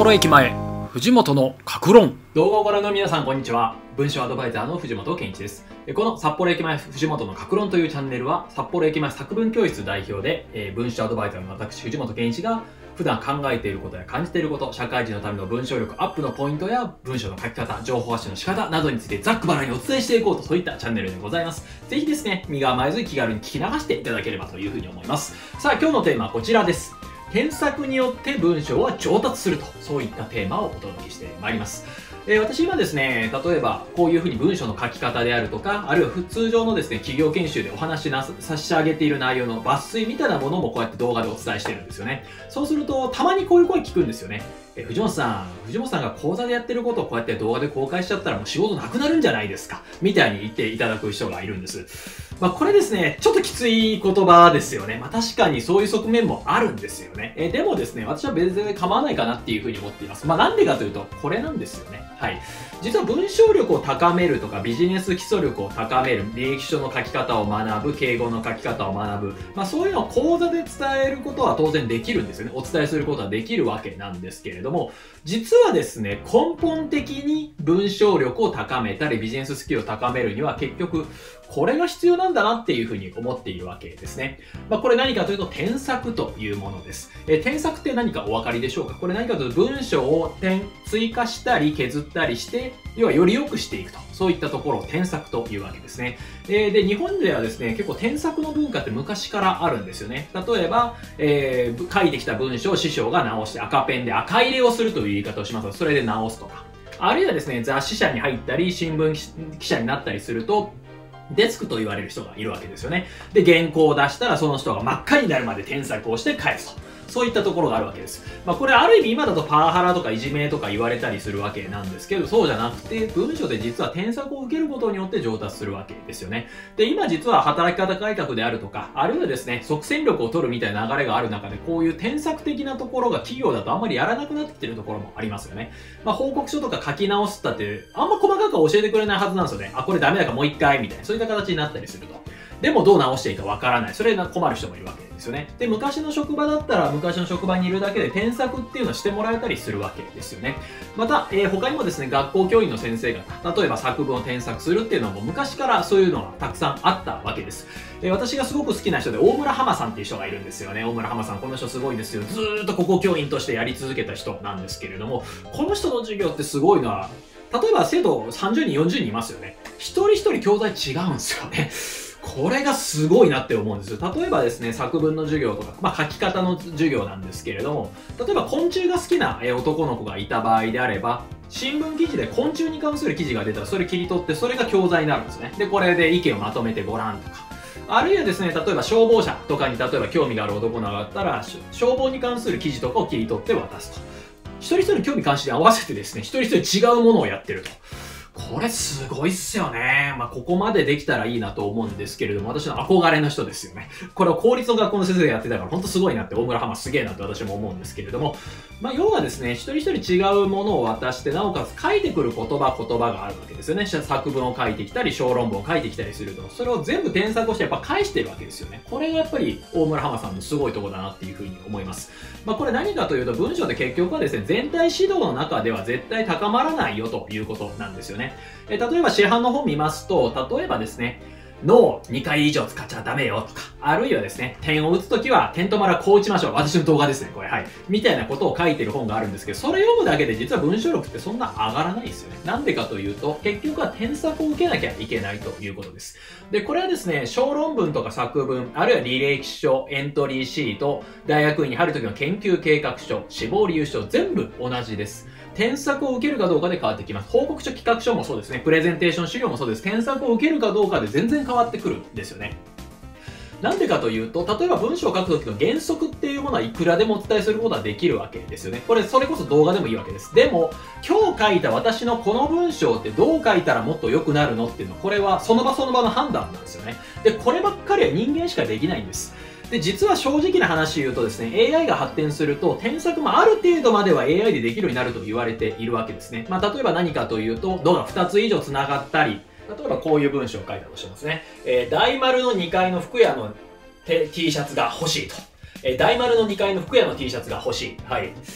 幌駅前、藤本の格論。 動画をご覧の皆さん、こんにちは。文章アドバイザーの藤本健一です。この札幌駅前藤本の格論というチャンネルは、札幌駅前作文教室代表で、文章アドバイザーの私、藤本健一が、普段考えていることや感じていること、社会人のための文章力アップのポイントや、文章の書き方、情報発信の仕方などについてざっくばらんにお伝えしていこうと、そういったチャンネルでございます。ぜひですね、身構えず気軽に聞き流していただければというふうに思います。さあ、今日のテーマはこちらです。添削によって文章は上達すると、そういったテーマをお届けしてまいります。私今ですね、例えばこういうふうに文章の書き方であるとか、あるいは通常のですね、企業研修でお話し差し上げている内容の抜粋みたいなものもこうやって動画でお伝えしてるんですよね。そうすると、たまにこういう声聞くんですよね。藤本さんが講座でやってることをこうやって動画で公開しちゃったらもう仕事なくなるんじゃないですかみたいに言っていただく人がいるんです。これですね、ちょっときつい言葉ですよね。確かにそういう側面もあるんですよね。でもですね、私は別に構わないかなっていうふうに思っています。なんでかというと、これなんですよね。はい。実は文章力を高めるとか、ビジネス基礎力を高める、履歴書の書き方を学ぶ、敬語の書き方を学ぶ、そういうのを講座で伝えることは当然できるんですよね。お伝えすることはできるわけなんですけれども、実はですね、根本的に文章力を高めたり、ビジネススキルを高めるには結局、これが必要なんだなっていうふうに思っているわけですね。これ何かというと、添削というものです。添削って何かお分かりでしょうか？これ何かというと、文章を追加したり削ったりして、要はより良くしていくと。そういったところを添削というわけですね。で、日本ではですね、結構添削の文化って昔からあるんですよね。例えば、書いてきた文章を師匠が直して赤ペンで赤入れをするという言い方をしますが、それで直すとか。あるいはですね、雑誌社に入ったり、新聞記者になったりすると、デスクと言われる人がいるわけですよね。で、原稿を出したらその人が真っ赤になるまで添削をして返すと。そういったところがあるわけです。これある意味今だとパワハラとかいじめとか言われたりするわけなんですけど、そうじゃなくて、文章で実は添削を受けることによって上達するわけですよね。で、今実は働き方改革であるとか、あるいはですね、即戦力を取るみたいな流れがある中で、こういう添削的なところが企業だとあんまりやらなくなってきてるところもありますよね。報告書とか書き直すったって、あんま細かく教えてくれないはずなんですよね。これダメだからもう一回、みたいな、そういった形になったりすると。でもどう直していいかわからない。それが困る人もいるわけですよね。で、昔の職場だったら、昔の職場にいるだけで添削っていうのをしてもらえたりするわけですよね。また、他にもですね、学校教員の先生が、例えば作文を添削するっていうのも昔からそういうのがたくさんあったわけです。私がすごく好きな人で、大村浜さんっていう人がいるんですよね。大村浜さん、この人すごいですよ。ずーっと国語教員としてやり続けた人なんですけれども、この人の授業ってすごいのは、例えば生徒30人、40人いますよね。一人一人教材違うんですよね。これがすごいなって思うんですよ。例えばですね、作文の授業とか、書き方の授業なんですけれども、例えば昆虫が好きな男の子がいた場合であれば、新聞記事で昆虫に関する記事が出たらそれ切り取ってそれが教材になるんですね。で、これで意見をまとめてごらんとか。あるいはですね、例えば消防車とかに例えば興味がある男の子があったら、消防に関する記事とかを切り取って渡すと。一人一人興味関心に合わせてですね、一人一人違うものをやってると。これすごいっすよね。ここまでできたらいいなと思うんですけれども、私の憧れの人ですよね。これを公立の学校の先生がやってたから本当すごいなって、大村浜すげえなって私も思うんですけれども、要はですね、一人一人違うものを渡して、なおかつ書いてくる言葉があるわけですよね。作文を書いてきたり、小論文を書いてきたりすると、それを全部添削をしてやっぱ返してるわけですよね。これがやっぱり大村浜さんのすごいところだなっていうふうに思います。これ何かというと、文章で結局はですね、全体指導の中では絶対高まらないよということなんですよね。例えば市販の本見ますと、例えばですね、脳を2回以上使っちゃダメよとか、あるいはですね、点を打つときは点と丸はこう打ちましょう。私の動画ですね、これ、はい。みたいなことを書いてる本があるんですけど、それ読むだけで実は文章力ってそんな上がらないですよね。なんでかというと、結局は添削を受けなきゃいけないということです。で、これはですね、小論文とか作文、あるいは履歴書、エントリーシート、大学院に入るときの研究計画書、志望理由書、全部同じです。添削を受けるかどうかで変わってきます。報告書、企画書もそうですね。プレゼンテーション資料もそうです。添削を受けるかどうかで全然変わってくるんですよね。なんでかというと、例えば文章を書くときの原則っていうものはいくらでもお伝えすることはできるわけですよね。それこそ動画でもいいわけです。でも、今日書いた私のこの文章ってどう書いたらもっと良くなるのっていうのは、これはその場その場の判断なんですよね。で、こればっかりは人間しかできないんです。で、実は正直な話言うとですね、AI が発展すると、添削もある程度までは AI でできるようになると言われているわけですね。例えば何かというと、動画2つ以上繋がったり、例えばこういう文章を書いたとしますね。大丸の2階の服屋のT シャツが欲しいと。大丸の2階の服屋の T シャツが欲しい。はい。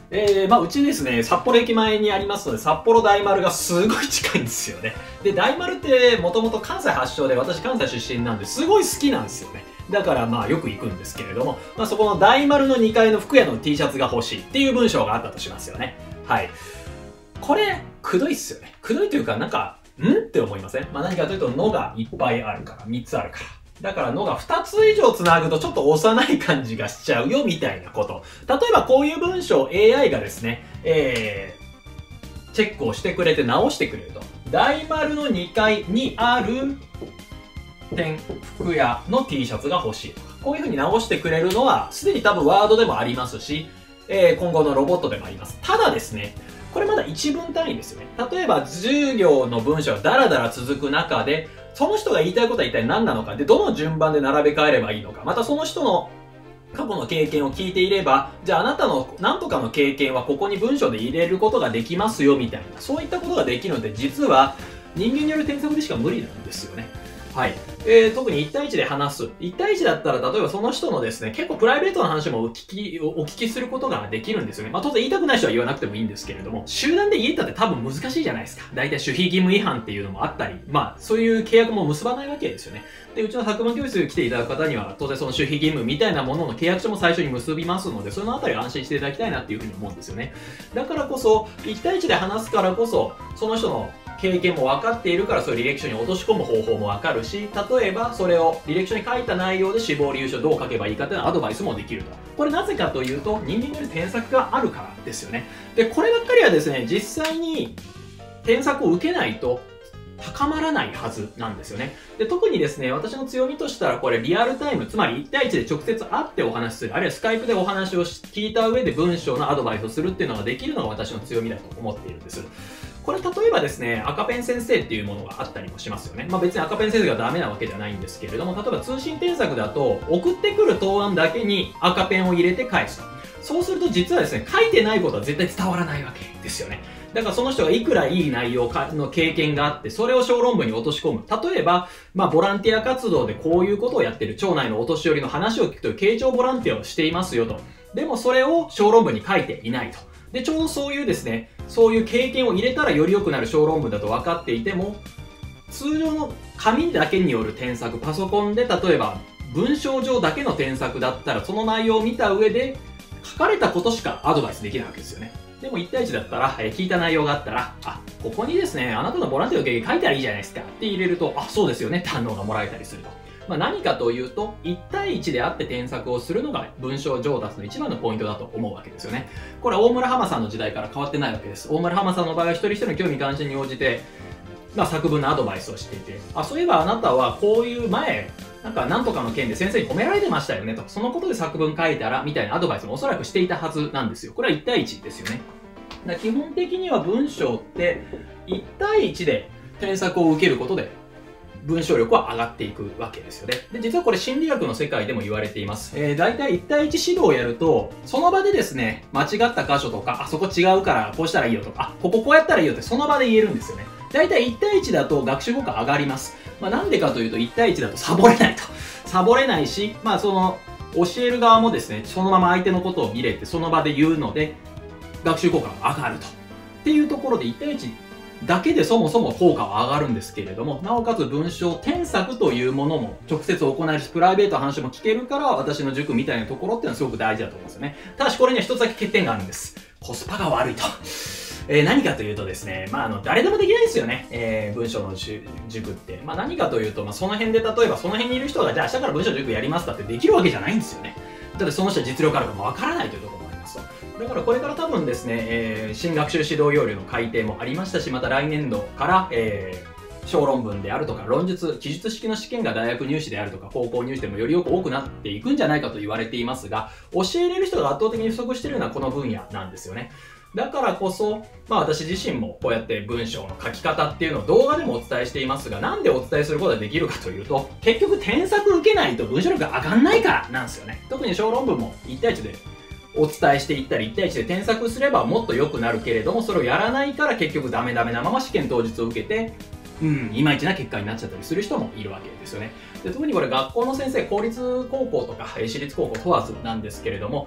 うちですね、札幌駅前にありますので、札幌大丸がすごい近いんですよね。で、大丸ってもともと関西発祥で、私関西出身なんですごい好きなんですよね。だからよく行くんですけれども、そこの大丸の2階の服屋の T シャツが欲しいっていう文章があったとしますよね。はい。これ、くどいっすよね。くどいというか、って思いません？何かというと、のがいっぱいあるから、3つあるから。だからのが2つ以上つなぐとちょっと幼い感じがしちゃうよみたいなこと。例えばこういう文章を AI がですね、チェックをしてくれて直してくれると。大丸の2階にある服屋の T シャツが欲しいとか。こういう風に直してくれるのはすでに多分ワードでもありますし、今後のロボットでもあります。ただですね、これまだ1文単位ですよね。例えば10行の文章がダラダラ続く中で、その人が言いたいことは一体何なのか、で、どの順番で並べ替えればいいのか、またその人の過去の経験を聞いていれば、じゃああなたの何とかの経験はここに文章で入れることができますよみたいな、そういったことができるので、実は人間による添削でしか無理なんですよね。はい。特に1対1で話す。1対1だったら、例えばその人のですね、結構プライベートな話もお聞きすることができるんですよね。当然言いたくない人は言わなくてもいいんですけれども、集団で言えたって多分難しいじゃないですか。大体守秘義務違反っていうのもあったり、そういう契約も結ばないわけですよね。で、うちの作文教室に来ていただく方には、当然その守秘義務みたいなものの契約書も最初に結びますので、そのあたり安心していただきたいなっていうふうに思うんですよね。だからこそ、1対1で話すからこそ、その人の経験も分かっているから、そういう履歴書に落とし込む方法も分かるし、例えばそれを履歴書に書いた内容で死亡理由書どう書けばいいかというアドバイスもできると。これなぜかというと、人間による添削があるからですよね。で、こればっかりはですね、実際に添削を受けないと高まらないはずなんですよね。で、特にですね、私の強みとしたらこれリアルタイム、つまり1対1で直接会ってお話しする、あるいはスカイプでお話を聞いた上で文章のアドバイスをするっていうのができるのが私の強みだと思っているんです。これ例えばですね、赤ペン先生っていうものがあったりもしますよね。別に赤ペン先生がダメなわけじゃないんですけれども、例えば通信添削だと送ってくる答案だけに赤ペンを入れて返すと。そうすると実はですね、書いてないことは絶対伝わらないわけですよね。だからその人がいくらいい内容の経験があって、それを小論文に落とし込む。例えば、ボランティア活動でこういうことをやってる、町内のお年寄りの話を聞くという傾聴ボランティアをしていますよと。でもそれを小論文に書いていないと。で、ちょうどそういうですね、そういう経験を入れたらより良くなる小論文だと分かっていても、通常の紙だけによる添削、パソコンで例えば文章上だけの添削だったら、その内容を見た上で書かれたことしかアドバイスできないわけですよね。でも1対1だったら、聞いた内容があったら、ここにですね、あなたのボランティアの経験書いたらいいじゃないですかって入れると、そうですよねって反応がもらえたりすると。何かというと、1対1であって添削をするのが文章上達の一番のポイントだと思うわけですよね。これは大村浜さんの時代から変わってないわけです。大村浜さんの場合は一人一人の興味関心に応じて、作文のアドバイスをしていて、そういえばあなたはこういう前、なんとかの件で先生に褒められてましたよねと、そのことで作文書いたらみたいなアドバイスもおそらくしていたはずなんですよ。これは1対1ですよね。基本的には文章って1対1で添削を受けることで文章力は上がっていくわけですよね。で、実はこれ心理学の世界でも言われています。大体1対1指導をやると、その場でですね、間違った箇所とか、そこ違うからこうしたらいいよとか、こここうやったらいいよってその場で言えるんですよね。大体1対1だと学習効果上がります。なんでかというと1対1だとサボれないと。サボれないし、その教える側もですね、そのまま相手のことを見れてその場で言うので、学習効果が上がると。っていうところで1対1だけでそもそも効果は上がるんですけれども、なおかつ文章添削というものも直接行えるし、プライベートの話も聞けるから、私の塾みたいなところっていうのはすごく大事だと思うんですよね。ただしこれには一つだけ欠点があるんです。コスパが悪いと。何かというとですね、誰でもできないですよね。文章の塾って。何かというと、その辺で例えばその辺にいる人が、じゃあ明日から文章塾やりますかってできるわけじゃないんですよね。だってその人は実力あるかもわからないというところもありますと。だからこれから多分ですね、新学習指導要領の改定もありましたし、また来年度から、小論文であるとか論述、記述式の試験が大学入試であるとか高校入試でもよりよく多くなっていくんじゃないかと言われていますが、教えれる人が圧倒的に不足しているのはこの分野なんですよね。だからこそ、私自身もこうやって文章の書き方っていうのを動画でもお伝えしていますが、なんでお伝えすることができるかというと、結局添削受けないと文章力が上がんないからなんですよね。特に小論文も1対1でお伝えしていったり1対1で添削すればもっと良くなるけれども、それをやらないから結局ダメなまま試験当日を受けて、いまいちな結果になっちゃったりする人もいるわけですよね。で、特にこれ学校の先生、公立高校とか私立高校問わずなんですけれども、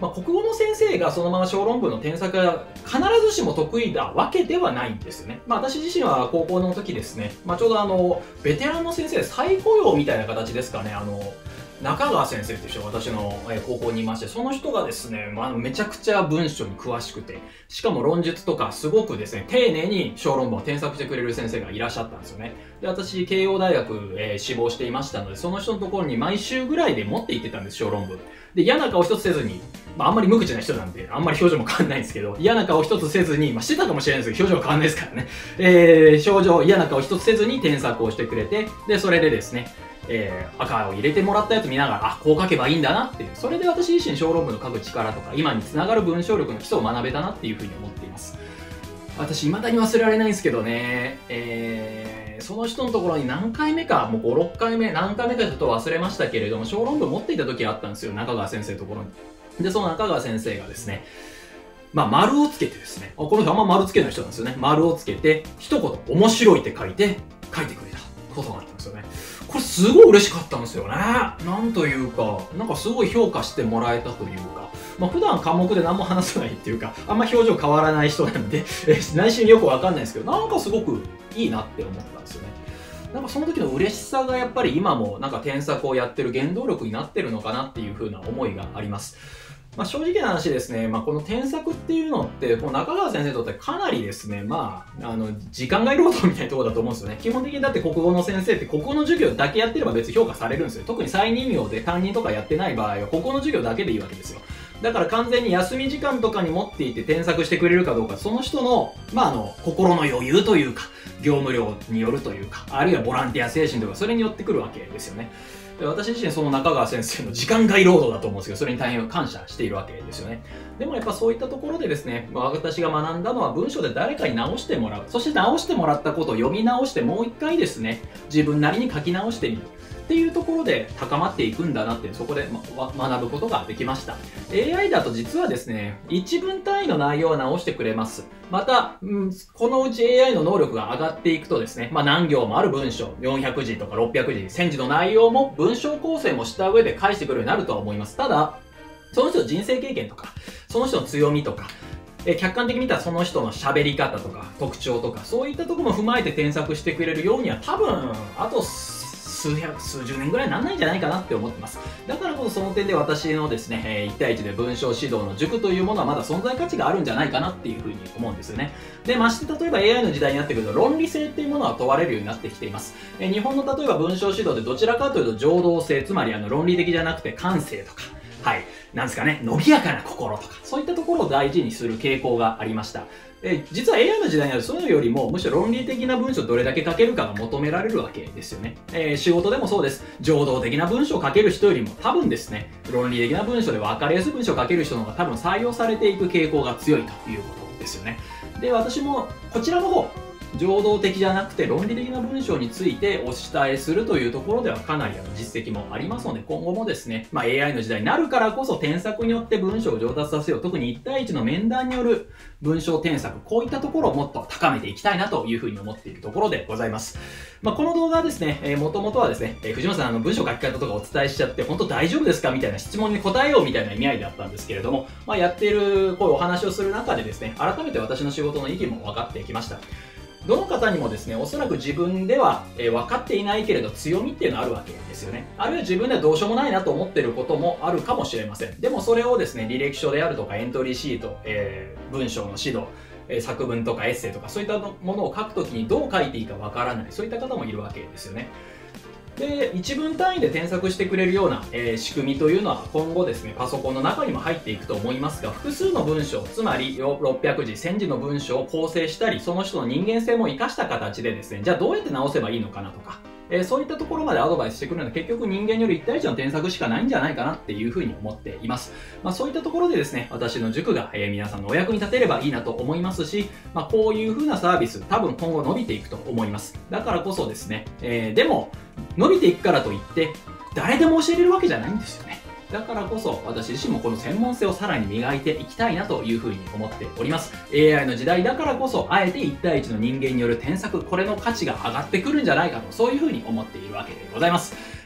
国語の先生がそのまま小論文の添削が必ずしも得意なわけではないんですよね。私自身は高校の時ですね、ちょうどベテランの先生、再雇用みたいな形ですかね、中川先生という人が私の高校にいまして、その人がですね、めちゃくちゃ文章に詳しくて、しかも論述とかすごくですね、丁寧に小論文を添削してくれる先生がいらっしゃったんですよね。で、私、慶応大学、志望していましたので、その人のところに毎週ぐらいで持って行ってたんです、小論文。で、嫌な顔一つせずに、あんまり無口な人なんで、あんまり表情も変わんないんですけど、嫌な顔一つせずに、してたかもしれないですけど、表情変わんないですからね。嫌な顔一つせずに添削をしてくれて、で、それでですね、赤を入れてもらったやつ見ながら、こう書けばいいんだなっていう、それで私自身小論文の書く力とか、今につながる文章力の基礎を学べたなっていうふうに思っています。私、未だに忘れられないんですけどね、その人のところに何回目か、もう5、6回目、何回目かちょっと忘れましたけれども、小論文持っていた時があったんですよ、中川先生のところに。で、その中川先生がですね、丸をつけてですね、この人あんま丸つけない人なんですよね。丸をつけて、一言、面白いって書いてくれたことがあったんですよね。これすごい嬉しかったんですよね。なんというか、なんかすごい評価してもらえたというか、普段科目で何も話さないっていうか、あんま表情変わらない人なんで、内心よくわかんないですけど、なんかすごくいいなって思ったんですよね。なんかその時の嬉しさがやっぱり今もなんか添削をやってる原動力になってるのかなっていう風な思いがあります。正直な話ですね、この添削っていうのって、この中川先生にとってかなりですね、時間外労働みたいなところだと思うんですよね。基本的にだって国語の先生って国語の授業だけやってれば別に評価されるんですよ。特に再任命で担任とかやってない場合は国語の授業だけでいいわけですよ。だから完全に休み時間とかに持っていて添削してくれるかどうか、その人の、心の余裕というか、業務量によるというか、あるいはボランティア精神とか、それによってくるわけですよね。で、私自身その中川先生の時間外労働だと思うんですけど、それに大変感謝しているわけですよね。でもやっぱそういったところでですね、私が学んだのは文章で誰かに直してもらう。そして直してもらったことを読み直してもう一回ですね、自分なりに書き直してみる。っていうところで高まっていくんだなって、そこで学ぶことができました。AI だと実はですね、一文単位の内容は直してくれます。また、このうち AI の能力が上がっていくとですね、何行もある文章、400字とか600字、1000字の内容も文章構成もした上で返してくるようになるとは思います。ただ、その人の人生経験とか、その人の強みとか、客観的に見たらその人の喋り方とか特徴とか、そういったところも踏まえて添削してくれるようには多分、あと数十年ぐらいなんないんじゃないかなって思ってます。だからこそその点で私のですね、1対1で文章指導の塾というものはまだ存在価値があるんじゃないかなっていうふうに思うんですよね。で、まして例えば AI の時代になってくると論理性っていうものは問われるようになってきています。日本の例えば文章指導でどちらかというと情動性、つまり論理的じゃなくて感性とか、なんですかね、伸びやかな心とか、そういったところを大事にする傾向がありました。実は AI の時代にはそういうのよりもむしろ論理的な文章をどれだけ書けるかが求められるわけですよね。仕事でもそうです。情動的な文章を書ける人よりも多分ですね、論理的な文章で分かりやすい文章を書ける人の方が多分採用されていく傾向が強いということですよね。で、私もこちらの方、情動的じゃなくて論理的な文章についてお伝えするというところではかなり実績もありますので、今後もですね、AI の時代になるからこそ添削によって文章を上達させよう。特に1対1の面談による文章添削、こういったところをもっと高めていきたいなというふうに思っているところでございます。この動画はですね、もともとはですね、藤本さん文章書き方とかお伝えしちゃって、本当大丈夫ですかみたいな質問に答えようみたいな意味合いであったんですけれども、やっているこういうお話をする中でですね、改めて私の仕事の意義も分かってきました。どの方にもですね、おそらく自分では分かっていないけれど強みっていうのはあるわけですよね。あるいは自分ではどうしようもないなと思っていることもあるかもしれません。でもそれをですね、履歴書であるとかエントリーシート、文章の指導、作文とかエッセイとかそういったものを書くときにどう書いていいかわからない。そういった方もいるわけですよね。で、一文単位で添削してくれるような、仕組みというのは今後ですね、パソコンの中にも入っていくと思いますが、複数の文章、つまり600字、1000字の文章を構成したり、その人の人間性も活かした形でですね、じゃあどうやって直せばいいのかなとか、そういったところまでアドバイスしてくるのは結局人間による1対1の添削しかないんじゃないかなっていうふうに思っています。そういったところでですね、私の塾が、皆さんのお役に立てればいいなと思いますし、こういうふうなサービス、多分今後伸びていくと思います。だからこそですね、でも、伸びていくからといって、誰でも教えれるわけじゃないんですよね。だからこそ私自身もこの専門性をさらに磨いていきたいなというふうに思っております。AI の時代だからこそ、あえて1対1の人間による添削、これの価値が上がってくるんじゃないかと、そういうふうに思っているわけでございます。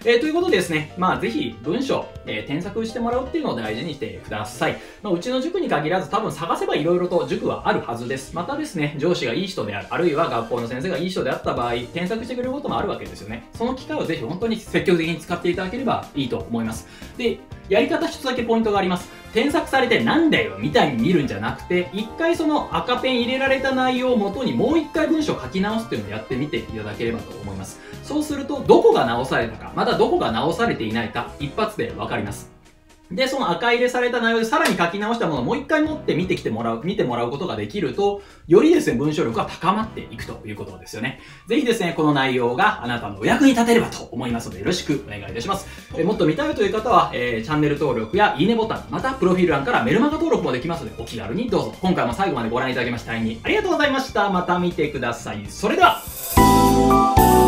ということでですね、ぜひ文章、添削してもらうっていうのを大事にしてください。うちの塾に限らず多分探せば色々と塾はあるはずです。またですね、上司がいい人である、あるいは学校の先生がいい人であった場合、添削してくれることもあるわけですよね。その機会をぜひ本当に積極的に使っていただければいいと思います。で、やり方一つだけポイントがあります。添削されてなんだよみたいに見るんじゃなくて、一回その赤ペン入れられた内容をもとにもう一回文章を書き直すっていうのをやってみていただければと思います。そうすると、どこが直されたか、まだどこが直されていないか、一発でわかります。で、その赤入れされた内容でさらに書き直したものをもう一回持って見てもらうことができると、よりですね、文章力が高まっていくということですよね。ぜひですね、この内容があなたのお役に立てればと思いますので、よろしくお願いいたします。もっと見たいという方は、チャンネル登録やいいねボタン、またプロフィール欄からメルマガ登録もできますので、お気軽にどうぞ。今回も最後までご覧いただきまして大変にありがとうございました。また見てください。それでは